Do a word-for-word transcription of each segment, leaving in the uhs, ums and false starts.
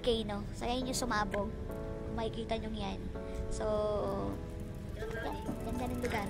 volcano. So, yan yung sumabog. Kung makikita nyo yan. So, yan. Ganda ng lugar.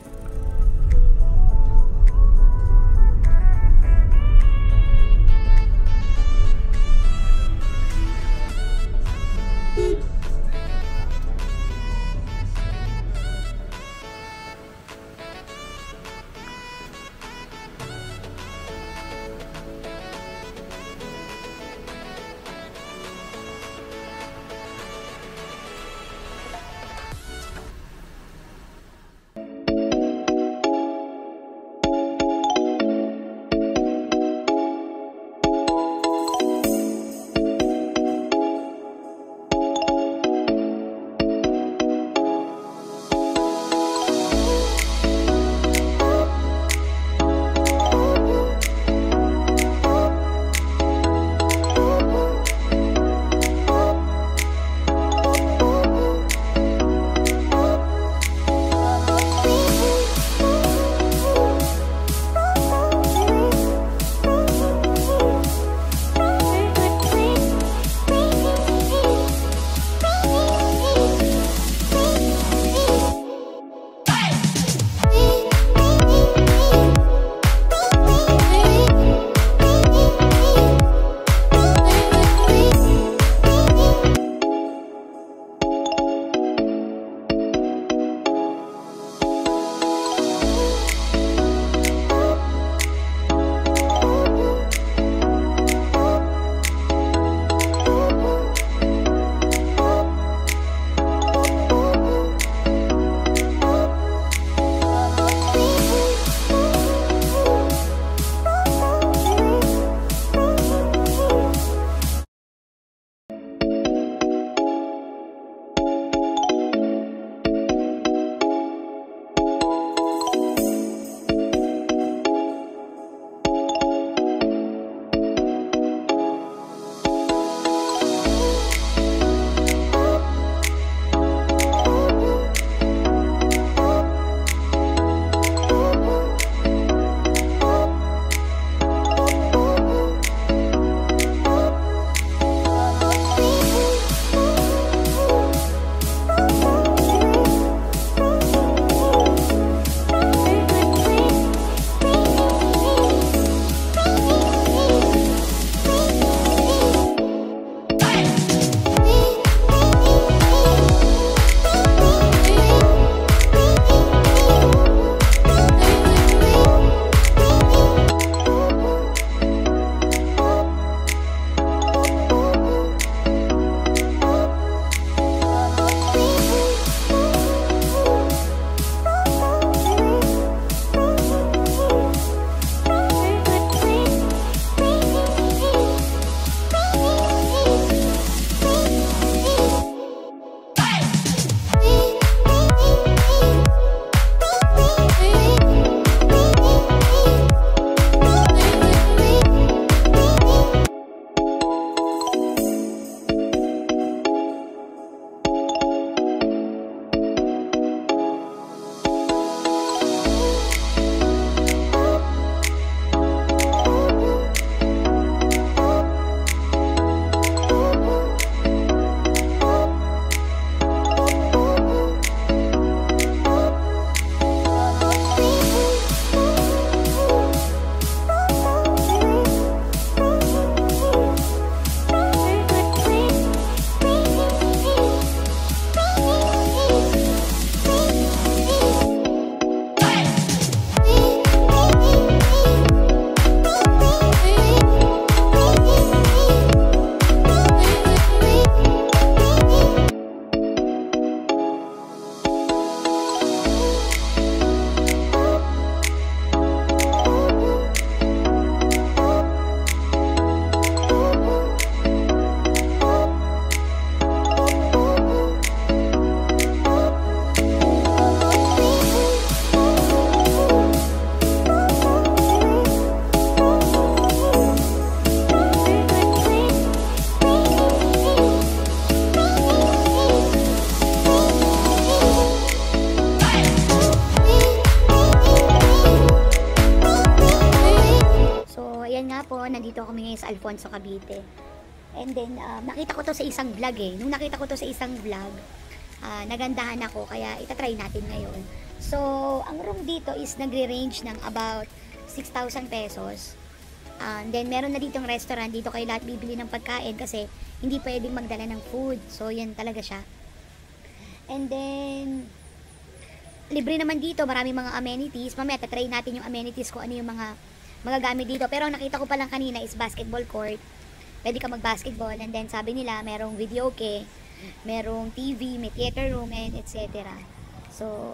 nandito kami ngayon sa Alfonso, Cavite. And then, um, nakita ko to sa isang vlog eh. Nung nakita ko to sa isang vlog, uh, nagandahan ako, kaya itatry natin ngayon. So, ang room dito is nagre-range ng about six thousand pesos. Uh, and then, meron na ditong restaurant. Dito kayo lahat bibili ng pagkain kasi hindi pwedeng magdala ng food. So, yan talaga siya. And then, libre naman dito. Maraming mga amenities. Mamaya, tatry natin yung amenities ko ano yung mga magagamit dito. Pero nakita ko pa lang kanina is basketball court. Pwede ka mag-basketball, and then sabi nila merong video okay, merong T V, may theater room, and et cetera. So,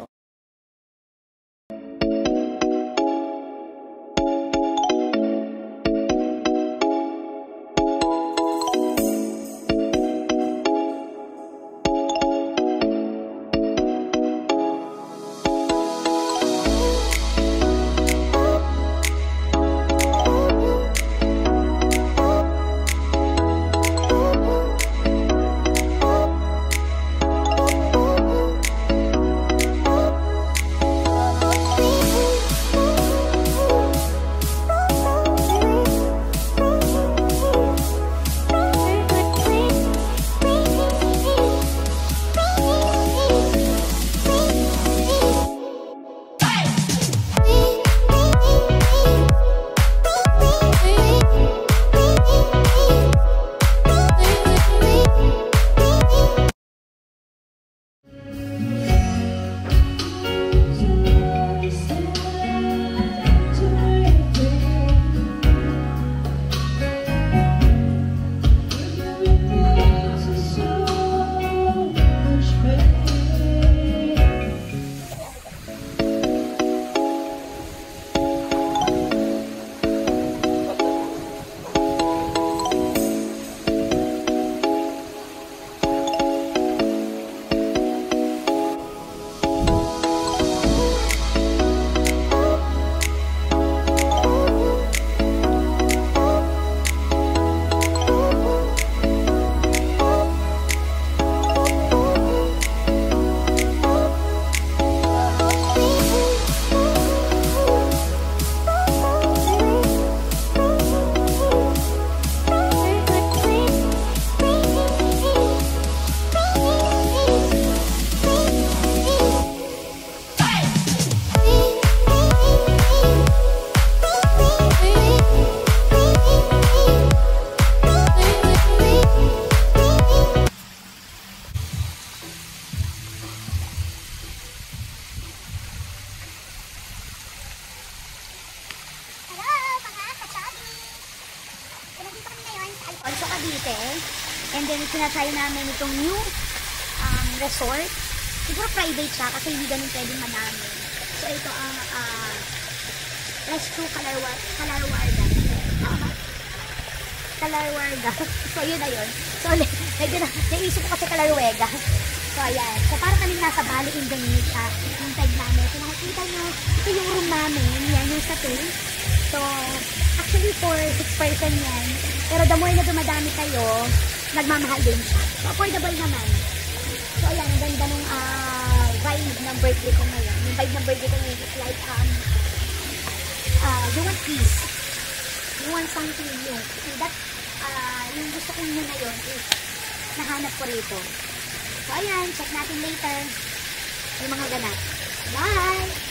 also Cavite. And then, sinasay namin itong new um, resort. Siguro private siya kasi hindi ganun pwedeng madami. So, ito ang uh, Rescue Kalarwarga. Uh, Kalarwarga. So, yun na yun. So, medyo na, naisip ko kasi Kalarwega. So, ayan. So, parang kami nasa Bali, Indonesia. Yung tag namin. So, nakikita nyo, ito yung room namin. Yan, yung sa two. So, actually, for six person yan. Pero the more na dumadami kayo, nagmamahal din siya. So, affordable naman. So, ayan, ang ganda ng uh, vibe ng birthday ko ngayon. Yung vibe ng birthday ko ngayon is like, um, uh, you want peace. You want something new. And that, uh, yung gusto ko nyo na yun is nahanap ko rito. So, ayan, check natin later yung mga ganap. Bye!